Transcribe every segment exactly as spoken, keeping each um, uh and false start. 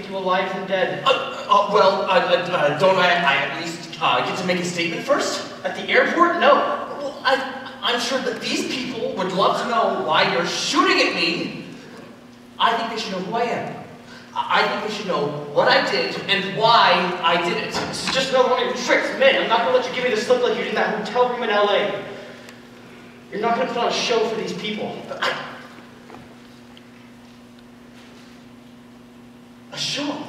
you alive than dead. Uh, uh, well, uh, uh, don't I, I at least uh, get to make a statement first? At the airport? No. Well, I, I'm sure that these people would love to know why you're shooting at me. I think they should know who I am. I I think they should know what I did and why I did it. This is just another one of your tricks. Man, I'm not going to let you give me this look like you did in that hotel room in L A. You're not going to put on a show for these people. But I... A show?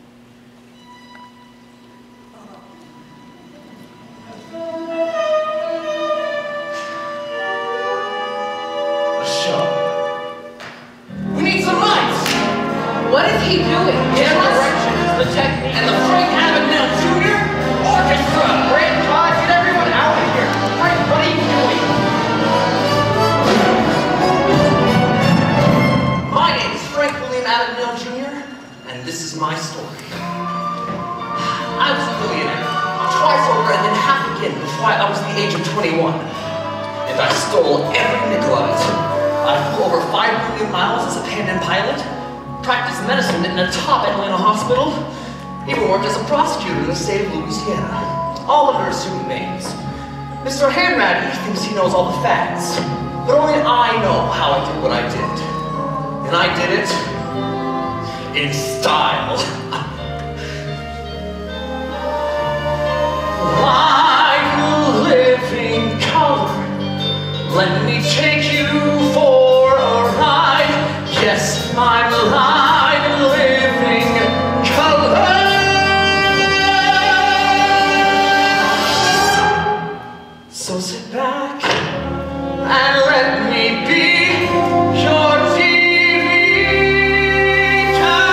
A show. We need some lights! What is he doing? His direction is the technique. And the Frank Abagnale Junior Orchestra! Brandon Todd, get everyone out of here. Frank, what are you doing? My name is Frank William Abagnale Junior and this is my story. I was a millionaire, twice over and then half again before I was the age of twenty-one. And I stole every nickel of it. I flew over five million miles as a Pan Am pilot, practiced medicine in a top Atlanta hospital, even worked as a prosecutor in the state of Louisiana. All of their assumed names. Mister Hanratty thinks he knows all the facts, but only I know how I did what I did. And I did it in style. Like living color, let me take you for a ride. Yes, I'm alive and living color. So sit back and let me be your T V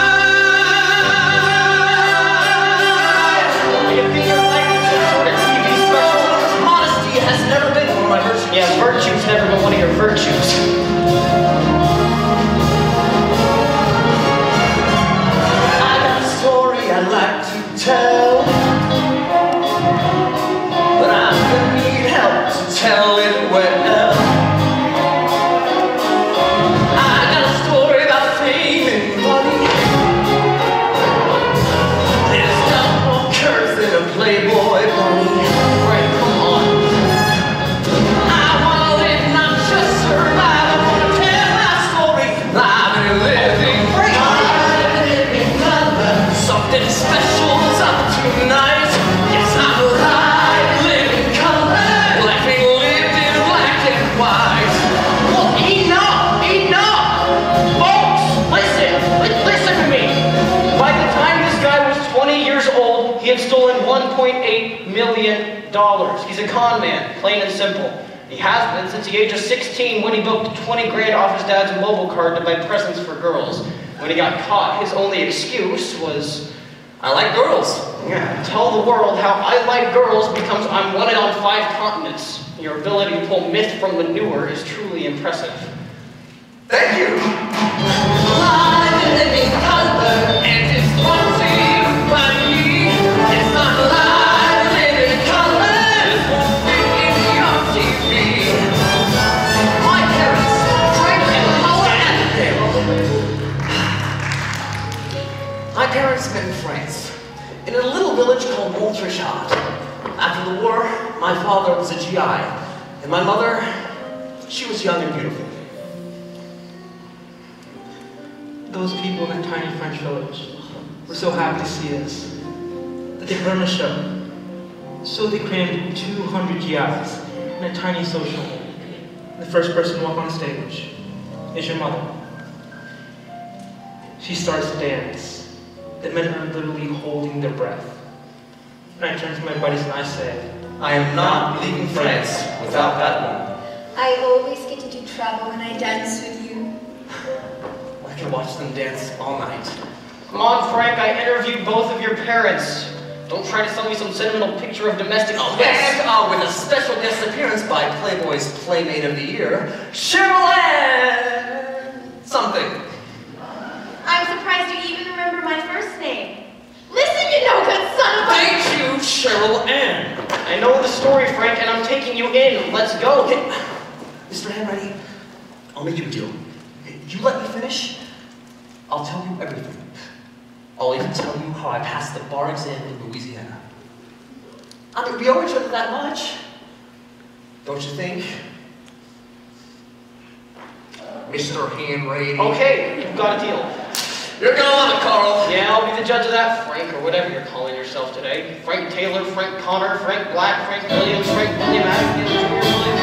guide. You think your life is some sort of T V special? Modesty has never been one of my virtues. Yeah, virtue's never been one of your virtues. I got a story I'd like to tell, but I'm gonna need help to tell it well. I got a story about fame and money. There's no more curves than a Playboy bunny. Right, come on. I wanna live, not just survive. I wanna tell my story live and living. Something special's up tonight. Yes, I'm alive, living color, like we lived in black and white. Well, enough! Enough! Folks, listen! Li- Listen to me! By the time this guy was twenty years old, he had stolen one point eight million dollars. He's a con man, plain and simple. He has been since the age of sixteen when he booked twenty grand off his dad's mobile card to buy presents for girls. When he got caught, his only excuse was, I like girls. yeah, tell the world how I like girls becomes I'm wanted on five continents. Your ability to pull myth from manure is truly impressive. Thank you. Live and living color, and it's sponsored by me. Yes, I'm alive and living color. This won't fit in your T V. My parents, Frank and Paula Abagnale. My parents met in France, in a little village called Montréchard. After the war, my father was a G I, and my mother, she was young and beautiful. Those people in that tiny French village were so happy to see us that they put on a show. So they crammed two hundred G Is in a tiny social hall. The first person to walk on stage is your mother. She starts to dance. The men are literally holding their breath. And I turn to my buddies and I say, I am not leaving France without that woman. I always get to do travel when I dance with you. I can watch them dance all night. Come on, Frank, I interviewed both of your parents. Don't try to sell me some sentimental picture of domestic Oh, bliss. and uh, with a special guest appearance by Playboy's Playmate of the Year, Cheryl Ann something. I'm surprised you even remember my first name. Listen, you no good son of a... Thank you, Cheryl Ann. I know the story, Frank, and I'm taking you in. Let's go. Okay, Mister Hanratty, I'll make you a deal. You let me finish, I'll tell you everything. I'll even tell you how I passed the bar exam in Louisiana. I mean, we owe each other that much. Don't you think? Mister Henry. Okay, you've got a deal. You're gonna love it, Carl. Yeah, I'll be the judge of that, Frank, or whatever you're calling yourself today. Frank Taylor, Frank Connor, Frank Black, Frank Williams, Frank William Adams, Junior William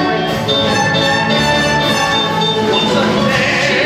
Frank. What's up, man?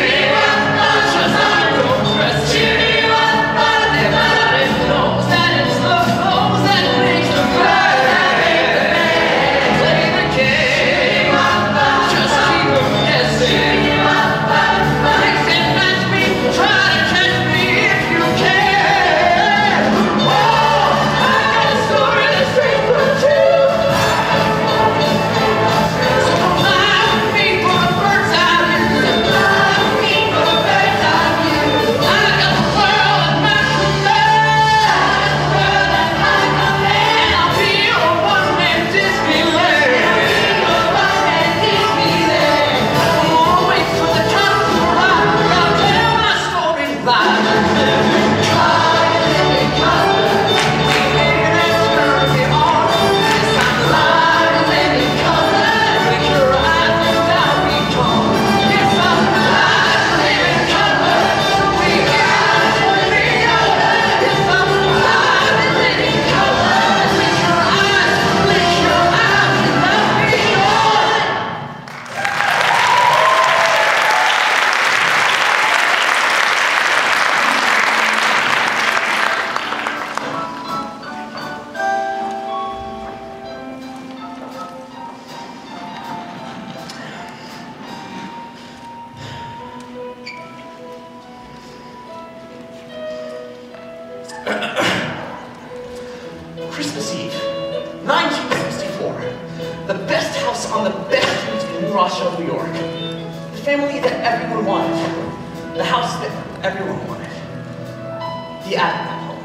Christmas Eve, nineteen sixty-four. The best house on the best street in New Rochelle, New York. The family that everyone wanted. The house that everyone wanted. The Admiral home.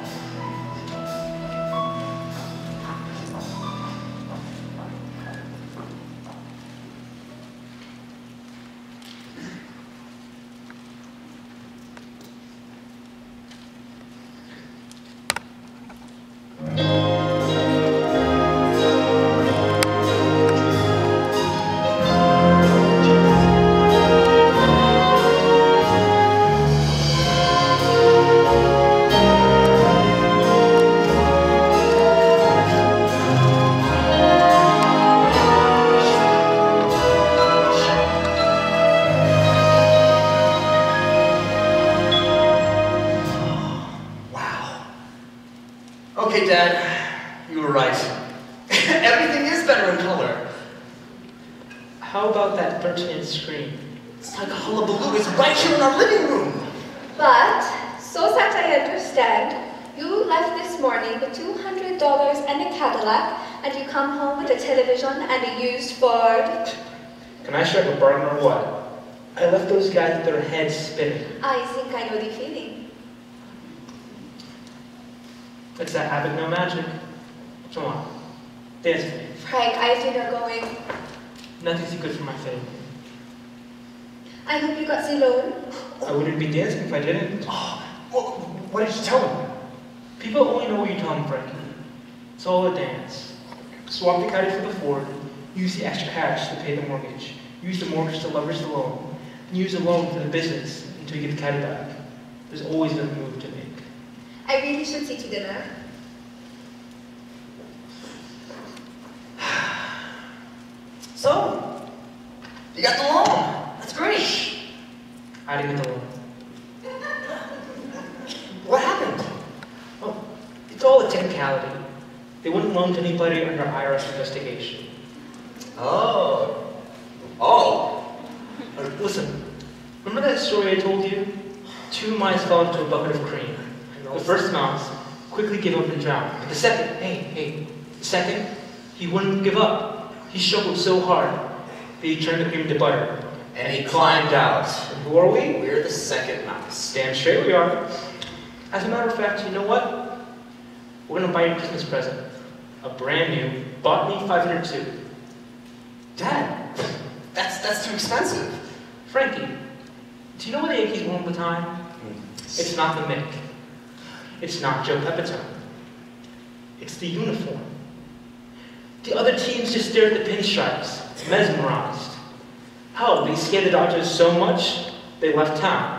Okay, Dad, you were right. Everything is better in color. How about that thirteen inch screen? It's like a hullabaloo. It's right here in our living room. But, so that I understand, you left this morning with two hundred dollars and a Cadillac, and you come home with a television and a used Ford. Can I strike a bargain or what? I left those guys with their heads spinning. I think I know the feeling. It's that habit, no magic. Come on, dance with me. Frank, I have dinner going. Nothing's too good for my family. I hope you got the loan. I wouldn't be dancing if I didn't. Oh, well, what did you tell him? People only know what you tell them, Frankie. It's all a dance. Swap the caddy for the Ford, use the extra cash to pay the mortgage, use the mortgage to leverage the loan, and use the loan for the business until you get the caddy back. There's always been a move to make. I really should see to dinner. So, you got the loan. That's great. I didn't get the loan. What happened? Oh, it's all a technicality. They wouldn't loan to anybody under I R S investigation. Oh. Oh. Uh, listen, remember that story I told you? Two mice fell into a bucket of cream. The first mouse quickly gave up and drowned. But the second, hey, hey, the second, he wouldn't give up. He struggled so hard that he turned the cream into butter. And he climbed out. And who are we? We're the second mouse. Damn straight we are. As a matter of fact, you know what? We're gonna buy you a Christmas present. A brand new, bought me five hundred two. Dad, that's that's too expensive. Frankie, do you know what the Yankees won all the time? It's not the Mick. It's not Joe Pepitone. It's the uniform. The other teams just stare at the pinstripes, mesmerized. Hell, they scared the Dodgers so much, they left town.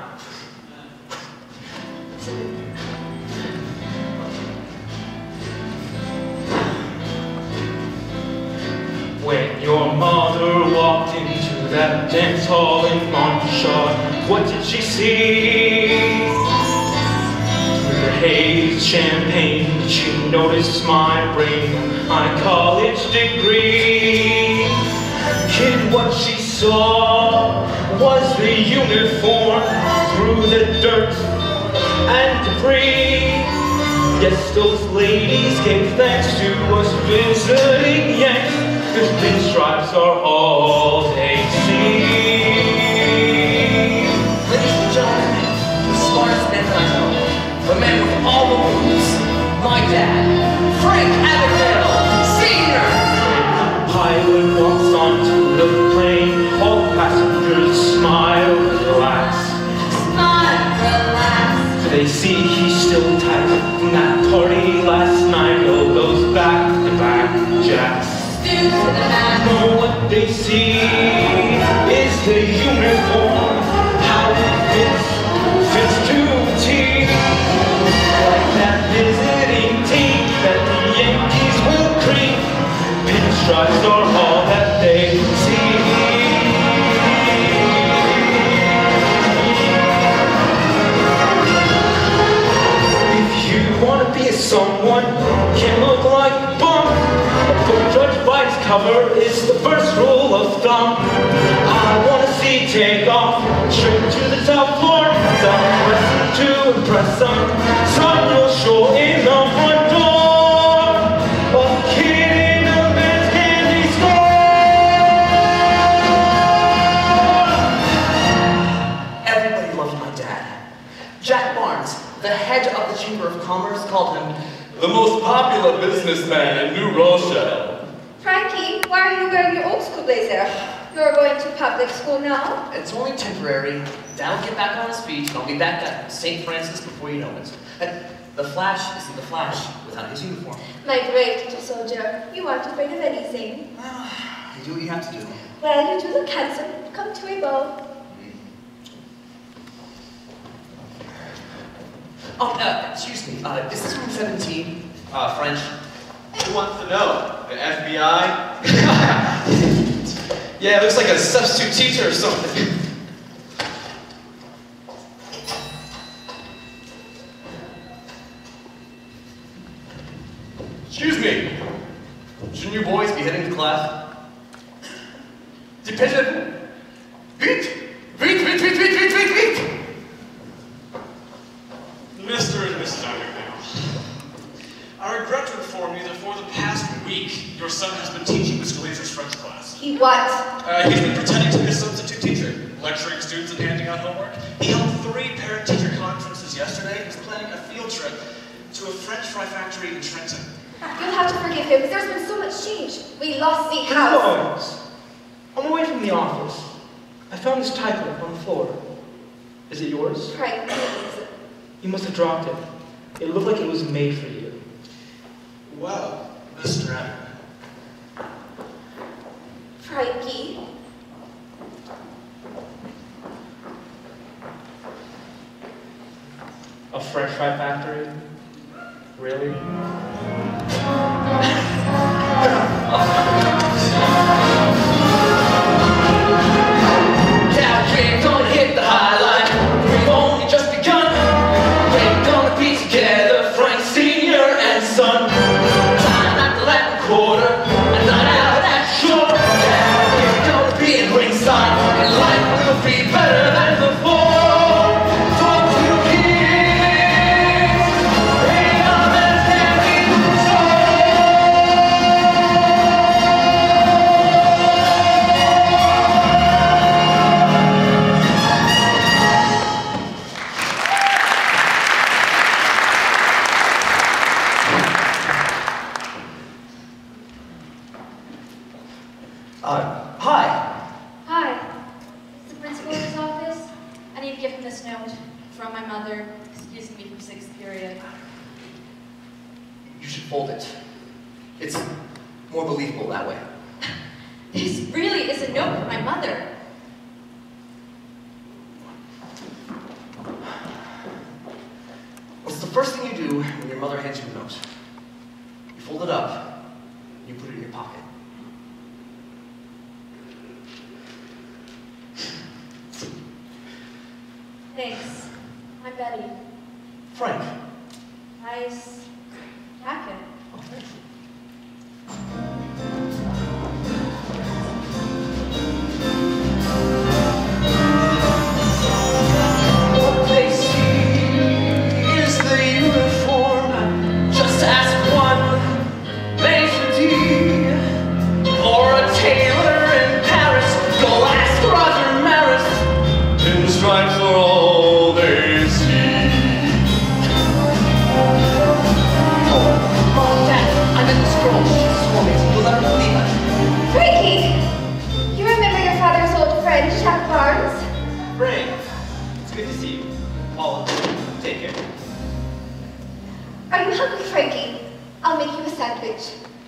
When your mother walked into that dance hall in Montchard, what did she see? Through the haze, champagne, she noticed my ring, my college degree. Kid, what she saw was the uniform through the dirt and debris. Yes, those ladies gave thanks to us visiting Yanks, 'cause pinstripes are all they see. Ladies and gentlemen, the smartest man I know, the man with all the moves, my dad, Frank Abagnale, Senior. The pilot walks onto the plane, all passengers smile and relax. Smile, relax. They see he's still tight from that party last night. Oh, those back-to-back jacks. Due to the man. No, what they see is the uniform, how it fits, fits to a T. Like that visiting team that the Yankees will cream. Pinstripes are all that they see. If you want to be someone, can look like a bum. Don't judge by its cover is the first rule of thumb. I want to see take off straight to the top floor. Southwest to impress some. Son, you'll show in the front door. A kid in a man's candy store. Everybody loved my dad. Jack Barnes, the head of the Chamber of Commerce, called him the most popular businessman in New Rochelle. Frankie, why are you wearing your old school blazer? You're going to public school now? It's only temporary. Dad will get back on his feet, and I'll be back at Saint Francis before you know it. And the Flash isn't the Flash without his uniform. My brave little soldier, you aren't afraid of anything. You do what you have to do. Well, you do look handsome. Come to a bow. Oh, uh, excuse me. Uh, is this room seventeen? Uh, French? Who wants to know? The F B I? Yeah, it looks like a substitute teacher or something. Excuse me. Shouldn't you boys be heading to class? Dependent. Vite! Vite, vite, vite, vite, vite, vite, vite! Mister and Missus Abagnale, I regret to inform you that for the past week, your son has been teaching Mister Glazer's French class. He what? Uh, he's been pretending to be a substitute teacher, lecturing students and handing out homework. He held three parent-teacher conferences yesterday. He's planning a field trip to a French fry factory in Trenton. You'll have to forgive him. There's been so much change. We lost the house. Boys, I'm away from the office. I found this typewriter on the floor. Is it yours? Frank, please. You must have dropped it. It looked like it was made for you. Well, Mister Abagnale. Frankie. A French fry factory? Really? Yeah, we're gonna hit the high line. We've only just begun. We're gonna be together, Frank Senior and Son. Time at the Latin Quarter, a night out at shore. Yeah, we're gonna be in ringside, and life will be better than before. For two kids, bring on this candy Uh, hi. Hi. Is the principal in his office? I need to give him this note. from my mother, excusing me from sixth period. You should fold it. It's more believable that way. This really is a note from my mother. What's the first thing you do when your mother hands you a note? You fold it up, you put it in your pocket. Thanks. I'm Betty. Frank. Nice jacket. Oh, thanks. What they see is the uniform. Just ask one Major D or a tailor in Paris. Go ask Roger Maris. Pinstripes are all they see. Oh, Dad, I met this girl. She swore me. You'll never believe it. Frankie! You remember your father's old friend, Jack Barnes? Frank, it's good to see you. Paula, take care. Are you hungry, Frankie? I'll make you a sandwich.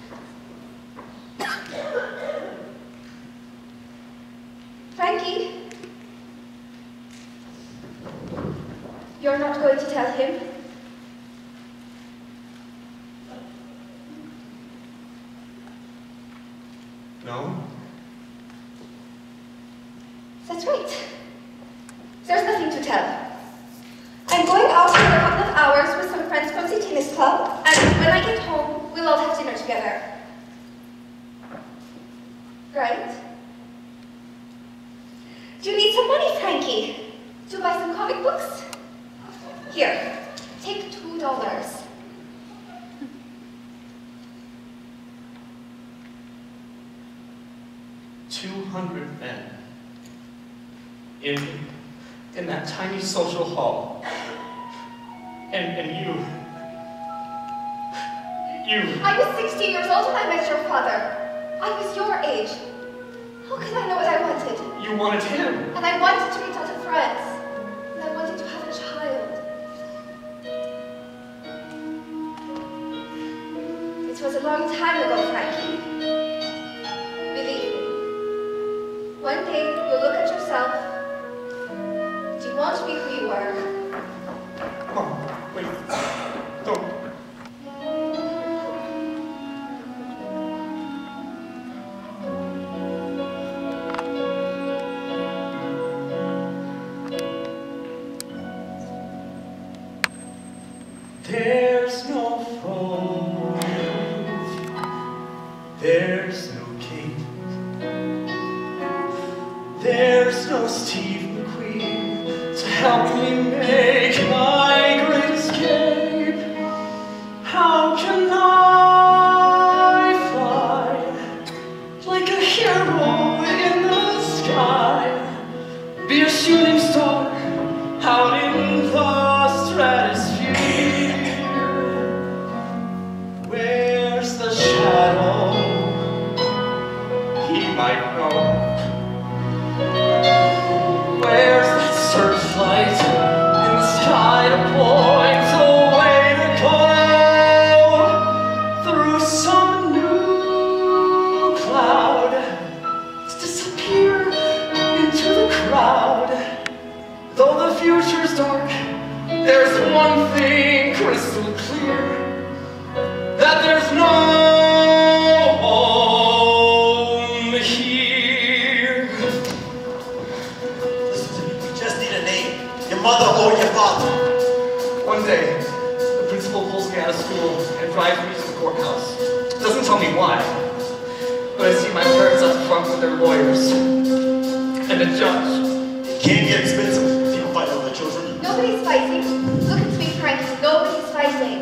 Frankie? You're not going to tell him? No? That's right. There's nothing to tell. I'm going out for a couple of hours with some friends from the tennis club, and when I get home, we'll all have dinner together. Right? Do you need some money, Frankie? To buy some comic books? Here, take two dollars. Two hundred men. In, in that tiny social hall. And, and you. You. I was sixteen years old when I met your father. I was your age. How could I know what I wanted? You wanted him. And I wanted to meet other friends. And I wanted to have a child. It was a long time ago, Frankie. Believe me. One day, you'll look at yourself, and you won't be who you were. Mom, wait. Don't. There's no phone. There's no cake. There's no Steve McQueen to help me make my great escape. How can I fly like a hero in the sky? Be a shooting star out in the stratosphere. Where's the shadow? He might know. Where's that searchlight in the sky to point a way to go through some new cloud to disappear into the crowd? Though the future's dark, there's one thing crystal clear, that there's no home here. Listen to me, we just need a name. Your mother or your father. One day, the principal pulls me out of school and drives me to the courthouse. Doesn't tell me why, but I see my parents up front with their lawyers and a judge. It can get expensive if you fight over the children. Nobody's fighting. Look at me, Frankie. Nobody's fighting.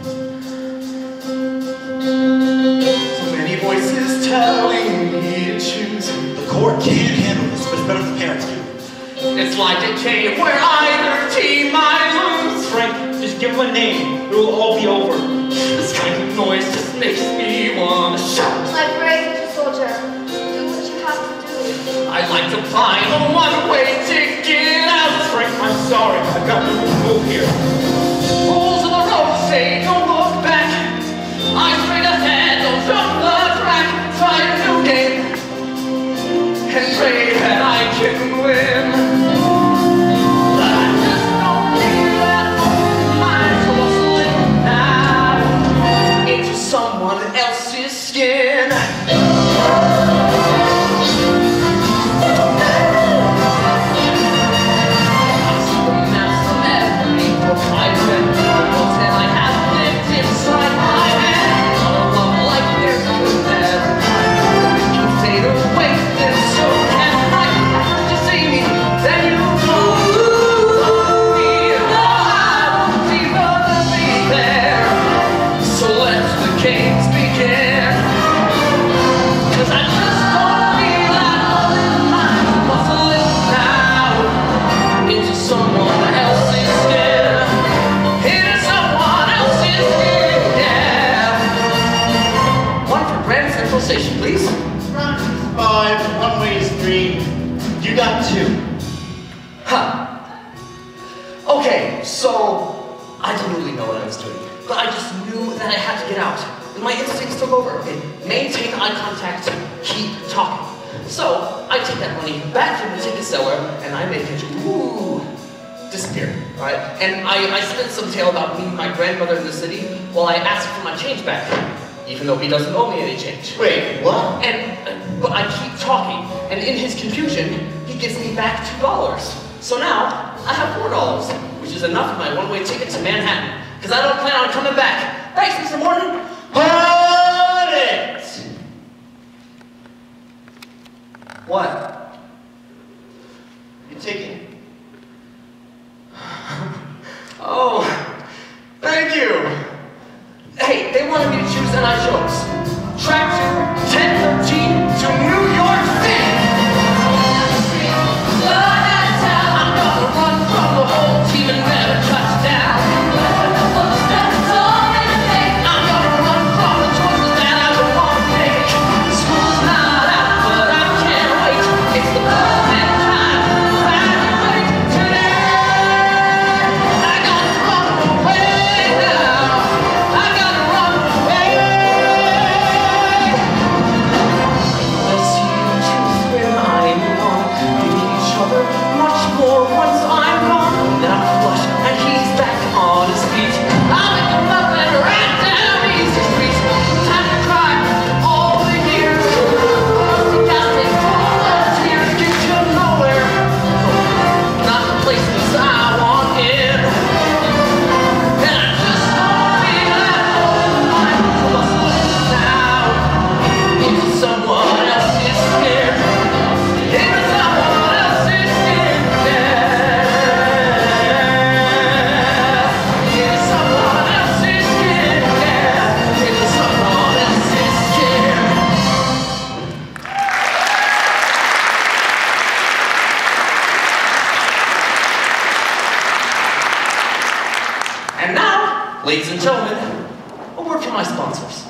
So many voices telling me to choose. The court can't handle this, but it's better for parents to. It's like a game where either team I lose. Frank, just give him a name. It will all be over. This kind of noise just makes me want to shout. I'm brave, little soldier. Do what you have to do. I'd like to find a one-way ticket out. Frank, I'm sorry. I've got to here. Rules of the road say don't look back. I straight ahead, don't jump the track. Try a new game and pray that I can win. But I just don't need that mind to slip now into someone else's skin. Station, please. Front is five, one way is three. You got two. Huh. Okay, so I didn't really know what I was doing, but I just knew that I had to get out. And my instincts took over. Okay, maintain eye contact, keep talking. So I take that money back from the ticket seller and I make it ooh disappear. Right? And I, I spin some tale about me and my grandmother in the city while I ask for my change back. Even though he doesn't owe me any change. Wait, what? And, uh, but I keep talking, and in his confusion, he gives me back two dollars. So now, I have four dollars, which is enough for my one-way ticket to Manhattan, because I don't plan on coming back. Thanks, Mister Morton. Hold it! What? Your ticket. Oh, thank you. Hey, they wanted me to choose and I chose. Track to ten thirteen to New York City. I'm gonna run from the whole team and never touch down. I'm gonna run from the choices that I don't want to make. School's not out, but I can't wait. It's the perfect time to graduate today. I gotta run away now. I gotta run away. Let's see the truth when I'm gone. We need each other much more once I'm gone. Then I'm flush and he's back on his feet. I'll make him up and right down easy street. Time to cry all the years. You gotta take all the tears, get you nowhere. Not the places I want in. And I just don't feel at home. I'm hustling now into someone else's skin. Into someone else's skin. Yeah. Into someone else's skin. Yeah. Into someone else's skin. And now, ladies and gentlemen, a word from my sponsors.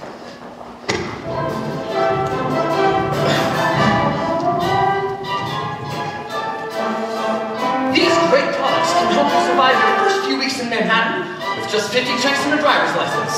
These great products can help you survive your first few weeks in Manhattan with just fifty checks and a driver's license.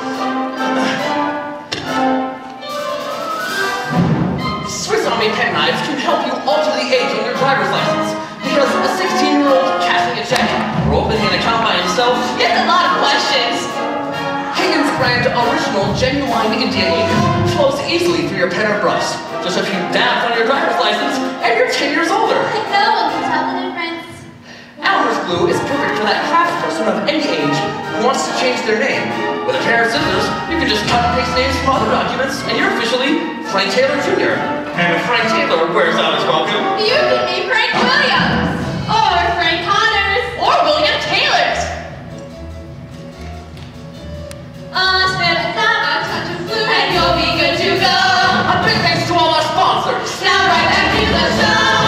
Swiss Army penknives can help you alter the age on your driver's license because a sixteen-year-old cashing a check or opening an account by himself gets a lot of questions. Higgins brand original genuine Indian ink flows easily through your pen or brush. Just a few dabs on your driver's license and you're ten years older. No one can tell the difference. Elmer's glue is perfect for that craftsperson of any age who wants to change their name. With a pair of scissors, you can just cut and paste names from other documents, and you're officially Frank Taylor Junior And if Frank Taylor wears out his welcome, You can be Frank Williams, or Frank Connors, or William Taylor's. Uh, spit it down, a touch of blue, and you'll be good to go. a big thanks to all our sponsors. Now right back to the show.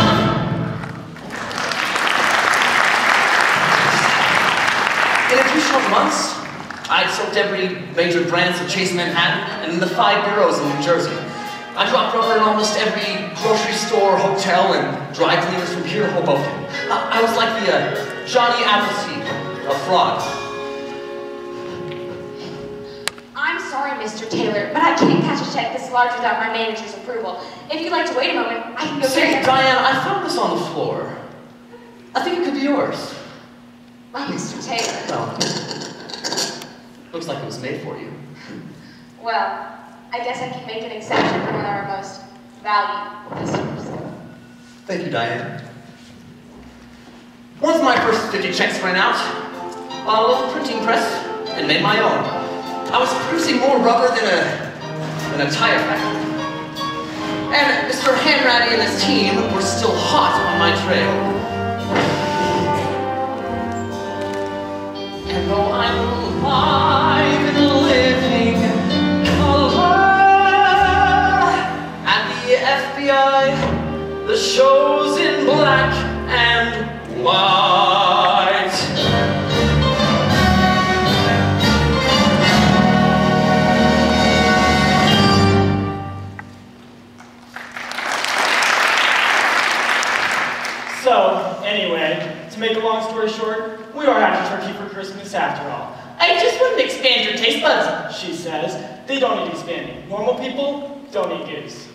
In a few short months, I'd soaked every major brand of Chase Manhattan and in the five boroughs in New Jersey. I dropped rubber in almost every grocery store, hotel, and dry cleaners from here to Hoboken. I, I was like the uh, Johnny Appleseed, a fraud. I'm sorry, Mister Taylor, but I can't cash a check this large without my manager's approval. If you'd like to wait a moment, I can go Say, get it. Diane, I found this on the floor. I think it could be yours. Well, Mister Taylor. No. Looks like it was made for you. Well, I guess I can make an exception for one of our most valued customers. Thank you, Diane. Once my first fifty checks ran out, bought a little printing press and made my own. I was producing more rubber than a than a tire factory. And Mister Hanratty and his team were still hot on my trail. And though I'm alive and living color at the F B I, the show's in black and white. So, anyway, to make a long story short, we are having turkey for Christmas after all. I just wanted to expand your taste buds, she says. They don't need expanding. Normal people don't eat goose.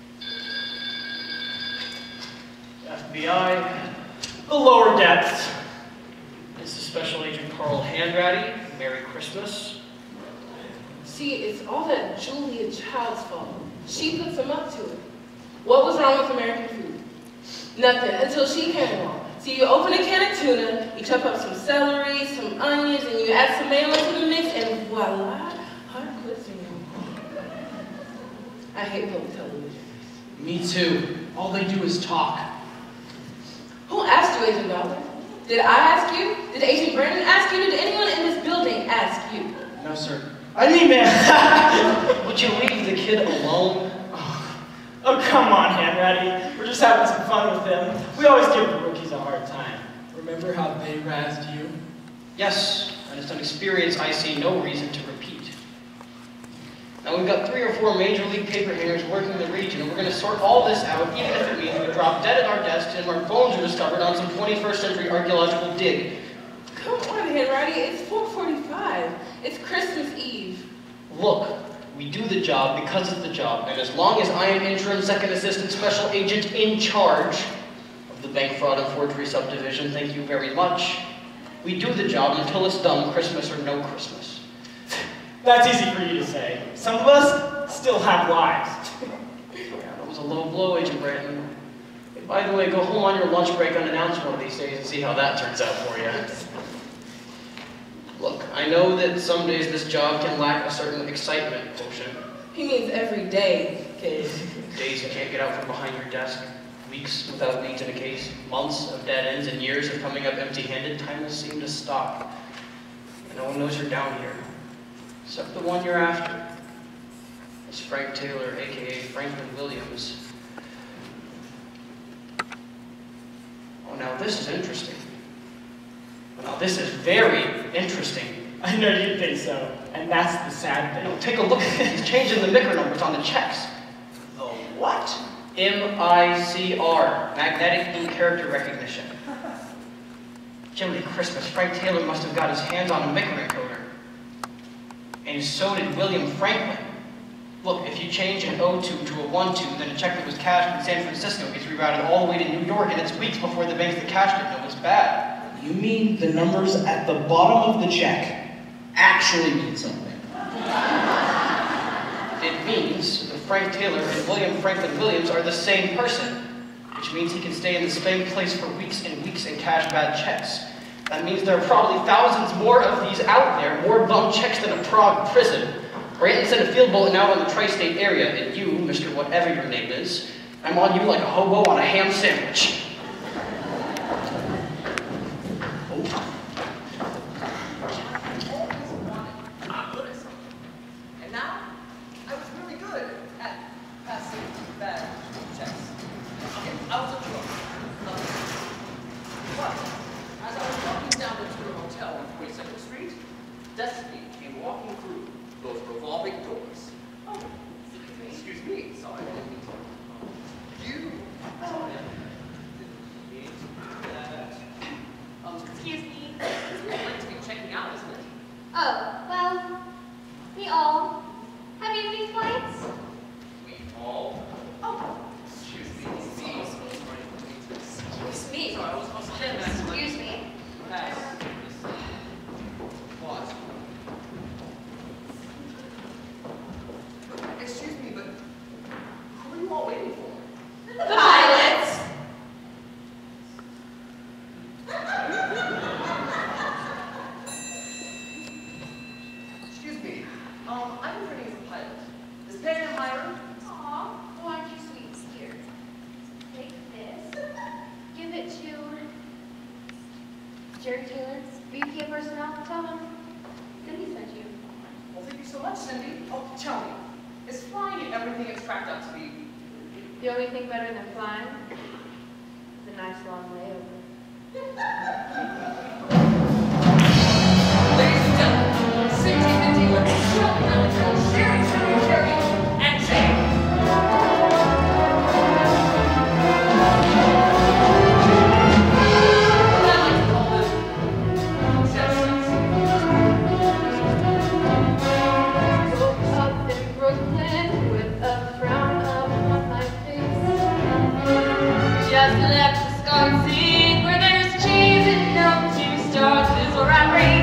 F B I, the lower depths. This is Special Agent Carl Hanratty. Merry Christmas. See, it's all that Julia Child's fault. She puts him up to it. What was wrong with American food? Nothing, until she came along. So you open a can of tuna, you chop up some celery, some onions, and you add some mayo into the mix, and voila, hot cuisine. I hate public television. Me too. All they do is talk. Who asked you, Agent Dollar? Did I ask you? Did Agent Brandon ask you? Did anyone in this building ask you? No, sir. I mean, man. Would you leave the kid alone? Oh, come on, Hanratty. We're just having some fun with them. We always give the rookies a hard time. Remember how they razzed you? Yes, and it's an experience I see no reason to repeat. Now we've got three or four major league paper hangers working the region, and we're going to sort all this out, even if it means we drop dead at our desks and our bones are discovered on some twenty-first century archaeological dig. Come on, Hanratty, it's four forty-five. It's Christmas Eve. Look, we do the job because it's the job, and as long as I am interim second assistant special agent in charge of the bank fraud and forgery subdivision, thank you very much, we do the job until it's done, Christmas or no Christmas. That's easy for you to say. Some of us still have lives. Yeah, that was a low blow, Agent Brandon. Hey, by the way, go home on your lunch break unannounced one of these days and see how that turns out for you. Look, I know that some days this job can lack a certain excitement quotient. He means every day, kid. Days you can't get out from behind your desk, weeks without leads in a case, months of dead ends, and years of coming up empty-handed. Time will seem to stop. And no one knows you're down here, except the one you're after. It's Frank Taylor, a k a. Franklin Williams. Oh, now this is interesting. Now this is very interesting. I know you'd think so, and that's the sad thing. No, take a look at this. He's changing the M I C R numbers on the checks. The what? M I C R, Magnetic Ink Character Recognition. Jiminy Christmas, Frank Taylor must have got his hands on a M I C R encoder. And so did William Franklin. Look, if you change an O two to a one two, then a check that was cashed in San Francisco gets rerouted all the way to New York, and it's weeks before the banks that cashed it know it's bad. You mean the numbers at the bottom of the check actually mean something? It means that Frank Taylor and William Franklin Williams are the same person, which means he can stay in the same place for weeks and weeks and cash bad checks. That means there are probably thousands more of these out there, more bum checks than a Prague prison. Or yet send a field bulletin out in the tri-state area, and you, Mister Whatever your name is, I'm on you like a hobo on a ham sandwich. And now, I was really good at passing bad checks. Okay, I was a drunk. But, as I was walking down the Tudor Hotel on twenty-second Street, Destiny came walking through those revolving doors. Oh, excuse me, sorry, I didn't mean to. You, sorry, I didn't mean that. Um, Jerry Taylor, V P of Personnel. Tell him Cindy sent you. Well, thank you so much, Cindy. Oh, tell me, is flying everything it's cracked up to be? The only thing better than flying is a nice long layover. Ladies and gentlemen, Cindy Mindy with Shelby Milligan, Sherry, Sherry, Sherry, and Jay. Just left Wisconsin, where there's cheese and no two stars, sizzle, rap, rain.